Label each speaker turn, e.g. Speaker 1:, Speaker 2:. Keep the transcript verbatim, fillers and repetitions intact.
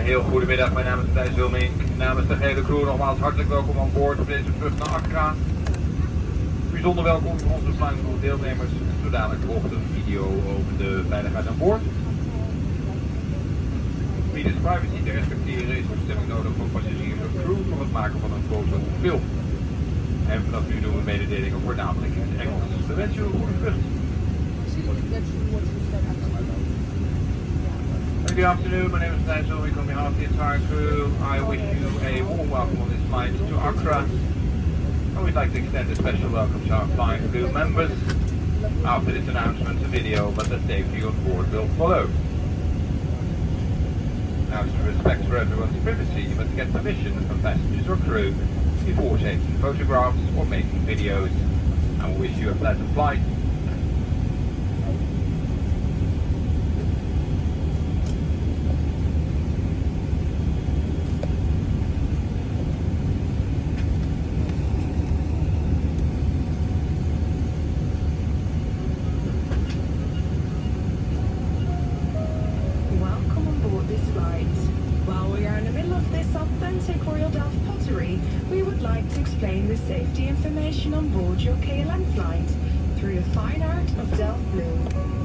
Speaker 1: heel goedemiddag, mijn naam is Thijs Wilming. Namens de gehele crew nogmaals hartelijk welkom aan boord op deze vlucht naar Accra. Bijzonder welkom voor onze flying crew deelnemers. Zo dadelijk volgt een video over de veiligheid aan boord. Wie de privacy te respecteren is toestemming nodig voor passagiers of crew voor het maken van een foto of film. En vanaf nu doen we mededelingen voornamelijk in het Engels. We wensen u een goede vlucht. Good afternoon, my name is Thijs Wilming on behalf of the entire crew. I wish you a warm welcome on this flight to Accra. And we'd like to extend a special welcome to our flying crew members. After this announcement, a video about the safety on board will follow. Now, to respect for everyone's privacy, you must get permission from passengers or crew before taking photographs or making videos. And we wish you a pleasant flight.
Speaker 2: While we are in the middle of this authentic Royal Delft pottery, we would like to explain the safety information on board your K L M flight through the fine art of Delft Blue.